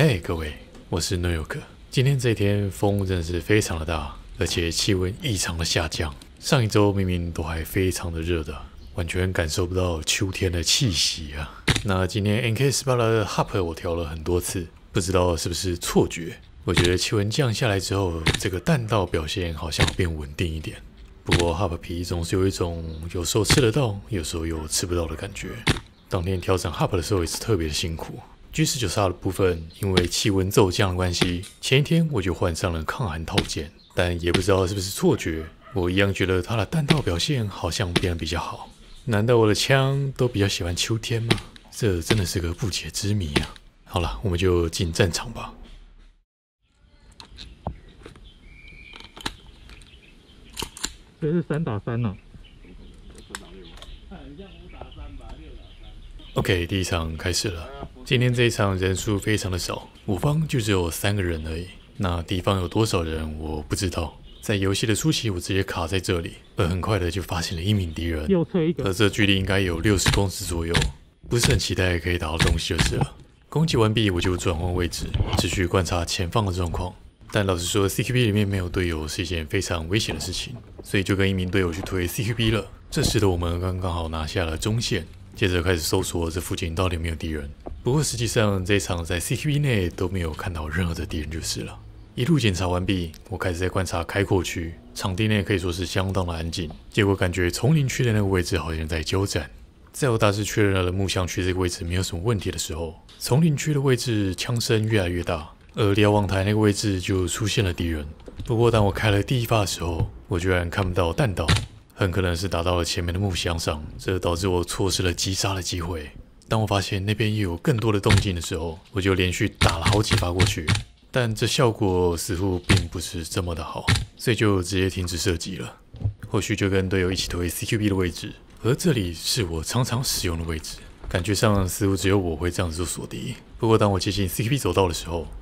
嘿，各位，我是 New York。今天这一天风真的是非常的大，而且气温异常的下降。上一周明明都还非常的热的，完全感受不到秋天的气息啊。那今天 NK18的 Hop 我调了很多次，不知道是不是错觉。我觉得气温降下来之后，这个弹道表现好像变稳定一点。不过 Hop 皮总是有一种有时候吃得到，有时候又吃不到的感觉。当天调整 Hop 的时候也是特别的辛苦。G19 的部分，因为气温骤降的关系，前一天我就换上了抗寒套件，但也不知道是不是错觉，我一样觉得它的弹道表现好像变得比较好。难道我的枪都比较喜欢秋天吗？这真的是个不解之谜啊！好了，我们就进战场吧。 这是3打3呢。 OK， 第一场开始了。今天这一场人数非常的少，我方就只有3个人而已。那敌方有多少人我不知道。在游戏的初期，我直接卡在这里，而很快的就发现了一名敌人， 右侧一个， 而这距离应该有60公尺左右，不是很期待可以打到东西就是了。攻击完毕，我就转换位置，持续观察前方的状况。但老实说 ，CQB 里面没有队友是一件非常危险的事情，所以就跟一名队友去推 CQB 了。这时的我们刚好拿下了中线。接着开始搜索这附近到底有没有敌人，不过实际上这一场在 CQB 内都没有看到任何的敌人就是了。一路检查完毕，我开始在观察开阔区，场地内可以说是相当的安静。结果感觉丛林区的那个位置好像在交战。在我大致确认了木箱区这个位置没有什么问题的时候，丛林区的位置枪声越来越大，而瞭望台那个位置就出现了敌人。不过当我开了第一发的时候，我居然看不到弹道。很可能是打到了前面的木箱上，这导致我错失了击杀的机会。当我发现那边又有更多的动静的时候，我就连续打了好几发过去，但这效果似乎并不是这么的好，所以就直接停止射击了。后续就跟队友一起推 CQB 的位置，而这里是我常常使用的位置，感觉上似乎只有我会这样子做锁敌。不过当我接近 CQB 走道的时候，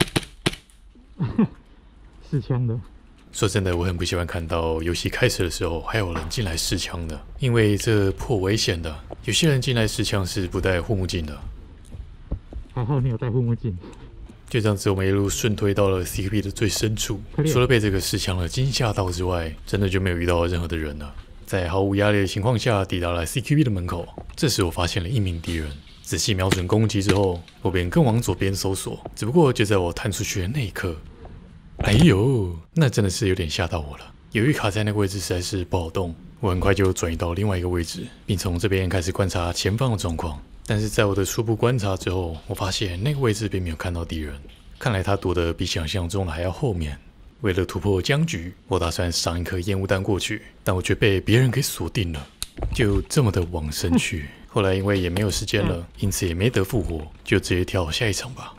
试枪的。 说真的，我很不喜欢看到游戏开始的时候还有人进来试枪的，因为这颇危险的。有些人进来试枪是不戴护目镜的。 还好你有戴护目镜。 就这样子，我们一路顺推到了 CQB 的最深处。除了被这个试枪的惊吓到之外，真的就没有遇到任何的人了。在毫无压力的情况下，抵达了 CQB 的门口。这时我发现了一名敌人，仔细瞄准攻击之后，我便更往左边搜索。只不过就在我探出去的那一刻，哎呦，那真的是有点吓到我了。由于卡在那个位置实在是不好动，我很快就转移到另外一个位置，并从这边开始观察前方的状况。但是在我的初步观察之后，我发现那个位置并没有看到敌人，看来他躲得比想象中的还要后面。为了突破僵局，我打算上一颗烟雾弹过去，但我却被别人给锁定了，就这么的往生去。后来因为也没有时间了，因此也没得复活，就直接跳下一场吧。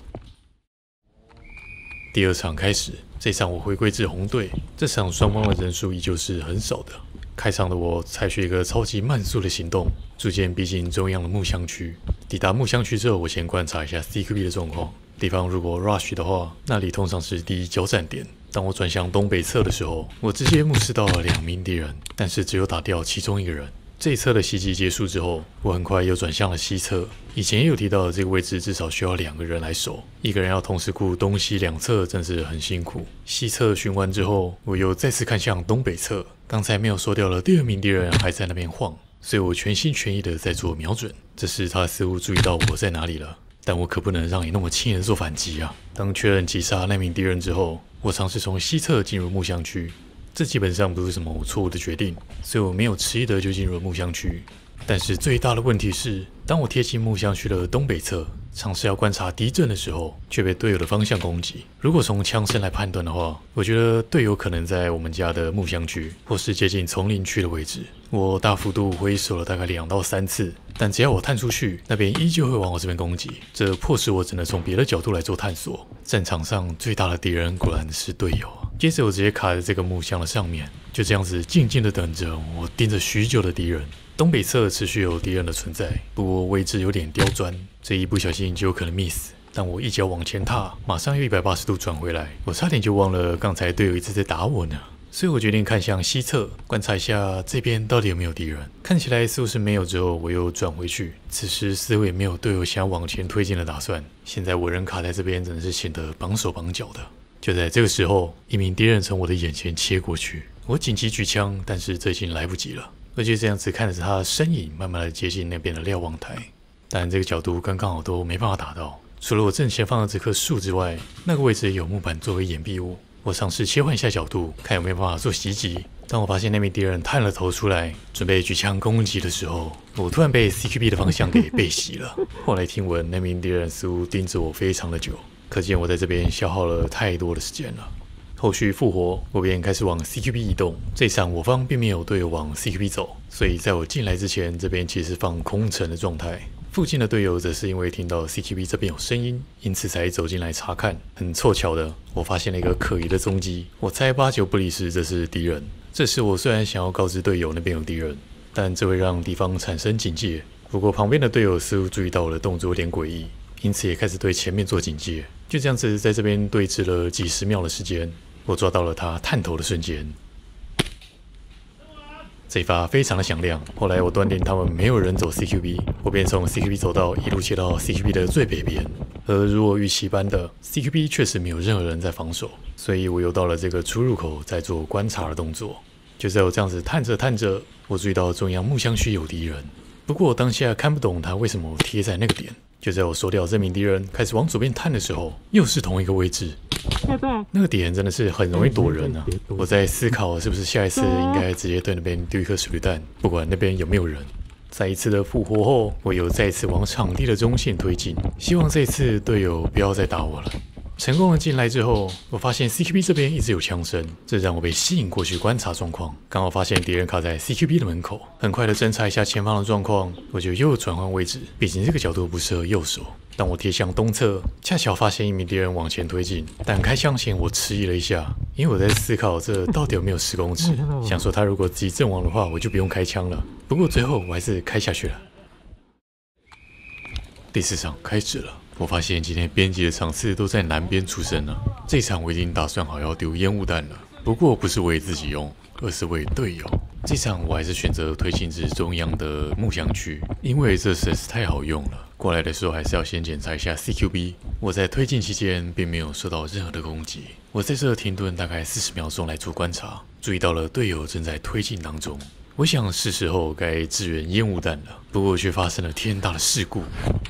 第二场开始，这场我回归至红队。这场双方的人数依旧是很少的。开场的我采取一个超级慢速的行动，逐渐逼近中央的木箱区。抵达木箱区之后，我先观察一下 CQB 的状况。敌方如果 rush 的话，那里通常是第一交战点。当我转向东北侧的时候，我直接目视到了2名敌人，但是只有打掉其中一个人。这一侧的袭击结束之后，我很快又转向了西侧。以前也有提到的这个位置至少需要2个人来守，一个人要同时顾东西2侧，真是很辛苦。西侧巡完之后，我又再次看向东北侧，刚才没有说掉了第2名敌人还在那边晃，所以我全心全意的在做瞄准。这时他似乎注意到我在哪里了，但我可不能让你那么轻易的做反击啊！当确认击杀那名敌人之后，我尝试从西侧进入木箱区。这基本上不是什么错误的决定，所以我没有迟疑的就进入了木箱区。但是最大的问题是，当我贴近木箱区的东北侧，尝试要观察敌阵的时候，却被队友的方向攻击。如果从枪声来判断的话，我觉得队友可能在我们家的木箱区，或是接近丛林区的位置。我大幅度挥手了大概2到3次，但只要我探出去，那边依旧会往我这边攻击，这迫使我只能从别的角度来做探索。战场上最大的敌人果然是队友。接着我直接卡在这个木箱的上面，就这样子静静的等着我盯着许久的敌人。东北侧持续有敌人的存在，不过位置有点刁钻，这一不小心就有可能 miss。但我一脚往前踏，马上又180度转回来，我差点就忘了刚才队友一直在打我呢。 所以我决定看向西侧，观察一下这边到底有没有敌人。看起来似乎是没有，之后我又转回去。此时似乎也没有队友想往前推进的打算。现在我人卡在这边，真的是显得绑手绑脚的。就在这个时候，一名敌人从我的眼前切过去，我紧急举枪，但是这已经来不及了。而且这样子看着他的身影慢慢的接近那边的瞭望台，但这个角度刚好都没办法打到。除了我正前方的这棵树之外，那个位置有木板作为掩蔽物。我尝试切换一下角度，看有没有办法做袭击。当我发现那名敌人探了头出来，准备举枪攻击的时候，我突然被 CQB 的方向给背袭了。后来听闻那名敌人似乎盯着我非常的久，可见我在这边消耗了太多的时间了。后续复活，我便开始往 CQB 移动。这场我方并没有队友往 CQB 走，所以在我进来之前，这边其实是放空城的状态。附近的队友则是因为听到 CQB 这边有声音，因此才走进来查看。很凑巧的，我发现了一个可疑的踪迹。我猜8九不离十，这是敌人。这时我虽然想要告知队友那边有敌人，但这会让敌方产生警戒。不过旁边的队友似乎注意到我的动作有点诡异，因此也开始对前面做警戒。就这样子在这边对峙了几十秒的时间，我抓到了他探头的瞬间。这一发非常的响亮，后来我断定他们没有人走 CQB， 我便从 CQB 走道一路切到 CQB 的最北边。而如我预期般的 ，CQB 确实没有任何人在防守，所以我又到了这个出入口，在做观察的动作。就在我这样子探着，我注意到中央木箱区有敌人，不过我当下看不懂他为什么贴在那个点。就在我收掉这名敌人，开始往左边探的时候，又是同一个位置。那个点真的是很容易躲人啊！我在思考是不是下一次应该直接对那边丢一颗水榴弹，不管那边有没有人。在一次的复活后，我又再次往场地的中线推进，希望这一次队友不要再打我了。成功的进来之后，我发现 CQB 这边一直有枪声，这让我被吸引过去观察状况。刚好发现敌人卡在 CQB 的门口，很快的侦查一下前方的状况，我就又转换位置，毕竟这个角度不适合右手。当我贴向东侧，恰巧发现一名敌人往前推进，但开枪前我迟疑了一下，因为我在思考这到底有没有10公尺，想说他如果自己阵亡的话，我就不用开枪了。不过最后我还是开下去了。第4场开始了。我发现今天编辑的场次都在南边出生了。这场我已经打算好要丢烟雾弹了，不过不是为自己用，而是为队友。这场我还是选择推进至中央的木箱区，因为这实在是太好用了。过来的时候还是要先检查一下 CQB。我在推进期间并没有受到任何的攻击。我在这停顿大概40秒钟来做观察，注意到了队友正在推进当中。我想是时候该支援烟雾弹了，不过却发生了天大的事故。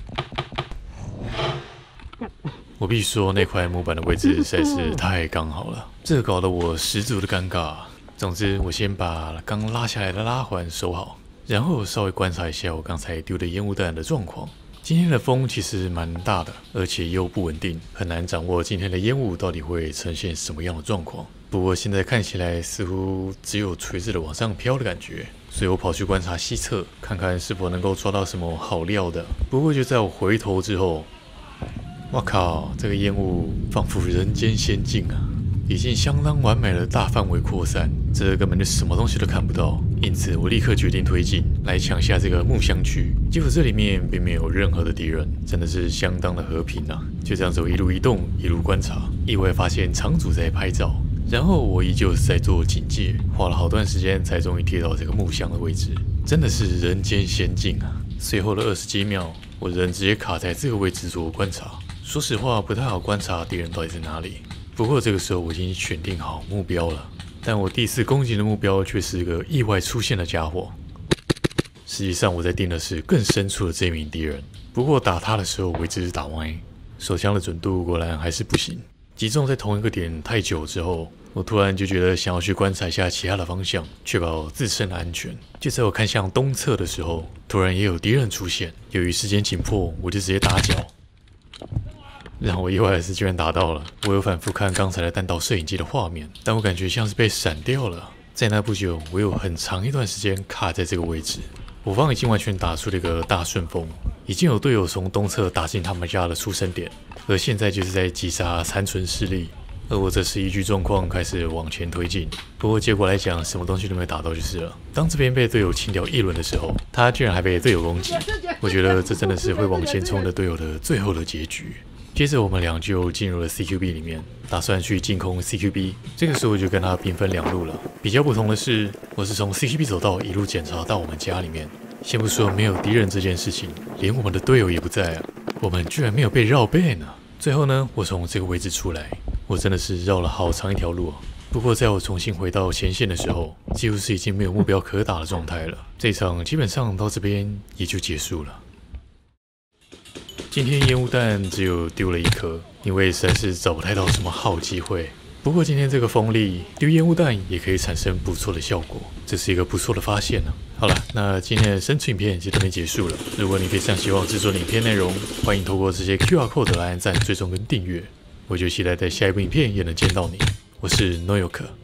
我必须说，那块木板的位置实在是太刚好了，这搞得我十足的尴尬。总之，我先把刚拉下来的拉环收好，然后稍微观察一下我刚才丢的烟雾弹的状况。今天的风其实蛮大的，而且又不稳定，很难掌握今天的烟雾到底会呈现什么样的状况。不过现在看起来似乎只有垂直的往上飘的感觉，所以我跑去观察西侧，看看是否能够抓到什么好料的。不过就在我回头之后，哇靠！这个烟雾仿佛人间仙境啊，已经相当完美的大范围扩散，这根本就什么东西都看不到。因此，我立刻决定推进来抢下这个木箱区。结果这里面并没有任何的敌人，真的是相当的和平啊！就这样子，我一路移动，一路观察，意外发现场主在拍照，然后我依旧是在做警戒，花了好段时间才终于贴到这个木箱的位置，真的是人间仙境啊！随后的20几秒，我人直接卡在这个位置做观察。说实话，不太好观察敌人到底在哪里。不过这个时候我已经选定好目标了，但我第4攻击的目标却是一个意外出现的家伙。实际上我在盯的是更深处的这名敌人，不过打他的时候我一直打歪，手枪的准度果然还是不行。集中在同一个点太久之后，我突然就觉得想要去观察一下其他的方向，确保自身的安全。就在我看向东侧的时候，突然也有敌人出现。由于时间紧迫，我就直接打脚。让我意外的是，居然打到了。我有反复看刚才的弹道摄影机的画面，但我感觉像是被闪掉了。在那不久，我有很长一段时间卡在这个位置。我方已经完全打出了一个大顺风，已经有队友从东侧打进他们家的出生点，而现在就是在击杀残存势力。而我这时依据状况开始往前推进，不过结果来讲，什么东西都没打到就是了。当这边被队友清掉一轮的时候，他居然还被队友攻击。我觉得这真的是会往前冲的队友的最后的结局。 接着我们俩就进入了 CQB 里面，打算去进攻 CQB。这个时候我就跟他兵分两路了。比较不同的是，我是从 CQB 走道一路检查到我们家里面。先不说没有敌人这件事情，连我们的队友也不在啊，我们居然没有被绕背呢。最后呢，我从这个位置出来，我真的是绕了好长一条路啊。不过在我重新回到前线的时候，几乎是已经没有目标可打的状态了。这场基本上到这边也就结束了。今天烟雾弹只有丢了1颗，因为实在是找不太到什么好机会。不过今天这个风力丢烟雾弹也可以产生不错的效果，这是一个不错的发现呢。好了，那今天的生存影片就到这边结束了。如果你非常希望制作的影片内容，欢迎透过这些 QR code 来按赞、追踪跟订阅。我就期待在下一部影片也能见到你。我是 Noyoka。